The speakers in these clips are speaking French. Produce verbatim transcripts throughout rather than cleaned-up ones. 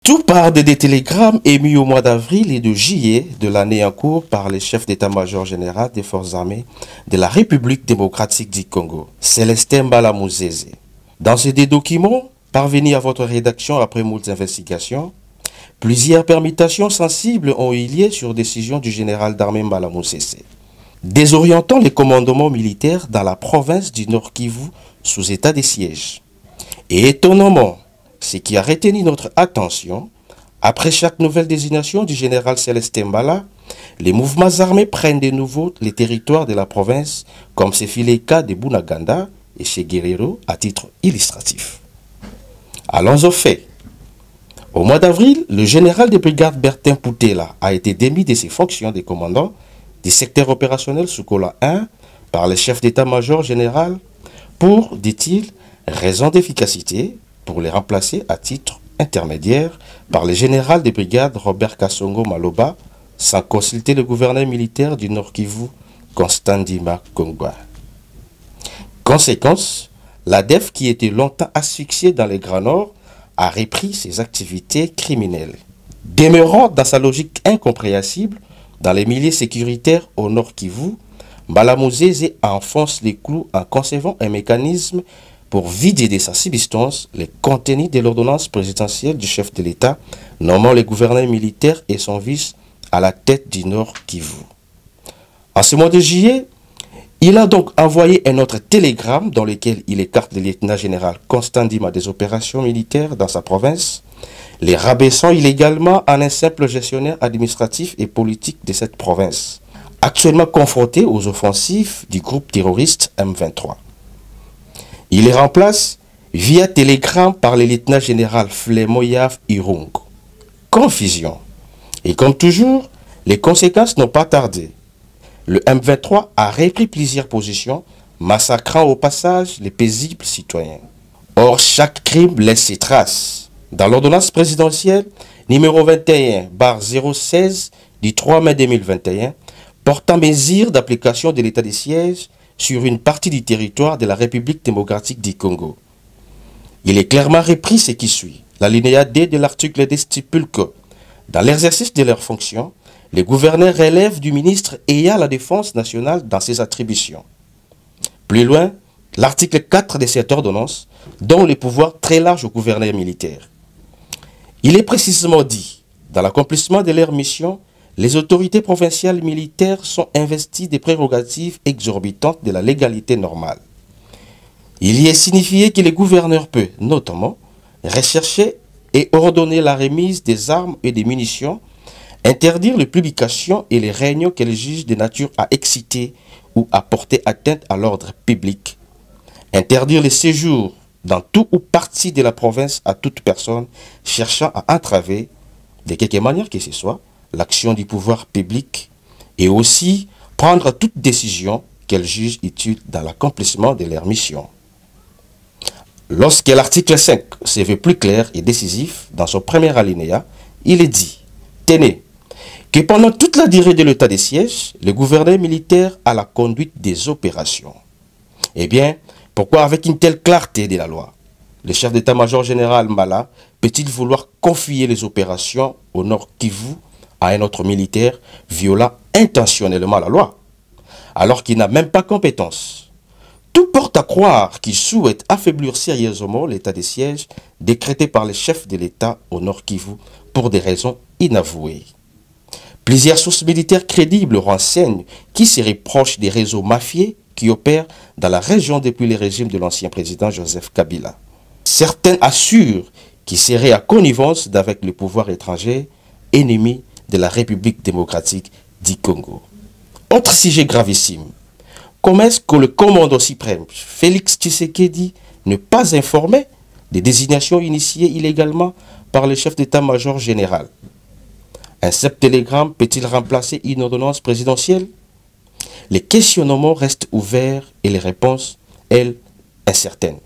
Tout part de des télégrammes émis au mois d'avril et de juillet de l'année en cours par les chefs d'état-major général des forces armées de la République démocratique du Congo, Célestin Mbala Mouzézé. Dans ces deux documents, parvenus à votre rédaction après moult investigations, plusieurs permutations sensibles ont eu lieu sur décision du général d'armée Mbala Mouzézé, désorientant les commandements militaires dans la province du Nord Kivu sous état de siège. Et étonnamment, ce qui a retenu notre attention, après chaque nouvelle désignation du général Célestin Mbala, les mouvements armés prennent de nouveau les territoires de la province, comme ce fut le cas de Bunaganda et chez Guerrero à titre illustratif. Allons au fait. Au mois d'avril, le général de brigade Bertin Poutela a été démis de ses fonctions de commandant du secteur opérationnel Soukola un par le chef d'état-major général pour, dit-il, raison d'efficacité, pour les remplacer à titre intermédiaire par le général de brigade Robert Kassongo Maloba, sans consulter le gouverneur militaire du Nord Kivu, Constant Ndima Kongwa. Conséquence, l'A D E F, qui était longtemps asphyxiée dans le Grand Nord, a repris ses activités criminelles. Demeurant dans sa logique incompréhensible, dans les milieux sécuritaires au Nord Kivu, Mbala Mouzézé enfonce les clous en concevant un mécanisme pour vider de sa substance les contenus de l'ordonnance présidentielle du chef de l'État, nommant le gouverneur militaire et son vice à la tête du Nord Kivu. En ce mois de juillet, il a donc envoyé un autre télégramme dans lequel il écarte le lieutenant-général Constant Ndima des opérations militaires dans sa province, les rabaissant illégalement en un simple gestionnaire administratif et politique de cette province, actuellement confronté aux offensives du groupe terroriste M vingt-trois. Il les remplace via télégramme par le lieutenant-général Flemoyav Irung. Confusion. Et comme toujours, les conséquences n'ont pas tardé. Le M vingt-trois a repris plusieurs positions, massacrant au passage les paisibles citoyens. Or, chaque crime laisse ses traces. Dans l'ordonnance présidentielle numéro vingt et un barre zéro seize du trois mai deux mille vingt et un, portant mesure d'application de l'état de siège sur une partie du territoire de la République démocratique du Congo. Il est clairement repris ce qui suit. L'alinéa D de l'article D stipule que, dans l'exercice de leurs fonctions, les gouverneurs relèvent du ministre ayant la défense nationale dans ses attributions. Plus loin, l'article quatre de cette ordonnance donne les pouvoirs très larges aux gouverneurs militaires. Il est précisément dit, dans l'accomplissement de leur mission, les autorités provinciales militaires sont investies des prérogatives exorbitantes de la légalité normale. Il y est signifié que les gouverneurs peuvent, notamment, rechercher et ordonner la remise des armes et des munitions, interdire les publications et les réunions qu'elles jugent de nature à exciter ou à porter atteinte à l'ordre public, interdire les séjours dans tout ou partie de la province à toute personne cherchant à entraver, de quelque manière que ce soit, l'action du pouvoir public et aussi prendre toute décision qu'elle juge utile dans l'accomplissement de leur mission. Lorsque l'article cinq se veut plus clair et décisif dans son premier alinéa, il est dit, tenez, que pendant toute la durée de l'état de siège, le gouverneur militaire a la conduite des opérations. Eh bien, pourquoi avec une telle clarté de la loi, le chef d'état-major général Mbala peut-il vouloir confier les opérations au Nord Kivu à un autre militaire violant intentionnellement la loi, alors qu'il n'a même pas compétence? Tout porte à croire qu'il souhaite affaiblir sérieusement l'état de siège décrété par le chef de l'État au Nord Kivu pour des raisons inavouées. Plusieurs sources militaires crédibles renseignent qu'il serait proche des réseaux mafieux qui opèrent dans la région depuis le régime de l'ancien président Joseph Kabila. Certains assurent qu'il serait à connivence d'avec le pouvoir étranger ennemi de la République démocratique du Congo. Autre sujet gravissime. Comment est-ce que le commandant suprême, Félix Tshisekedi, n'est pas informé des désignations initiées illégalement par le chef d'état-major général? Un simple télégramme peut-il remplacer une ordonnance présidentielle? Les questionnements restent ouverts et les réponses, elles, incertaines.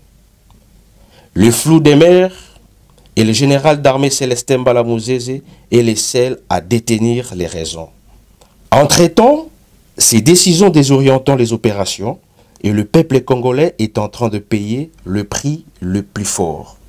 Le flou des mers et le général d'armée Célestin Mbala Mouzézé est le seul à détenir les raisons. Entre-temps, ces décisions désorientant les opérations et le peuple congolais est en train de payer le prix le plus fort.